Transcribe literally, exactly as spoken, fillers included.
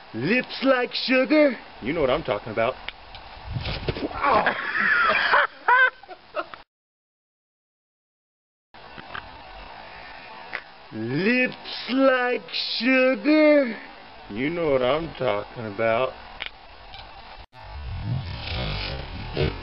Lips like sugar. You know what I'm talking about. Wow. Lips like sugar. You know what I'm talking about.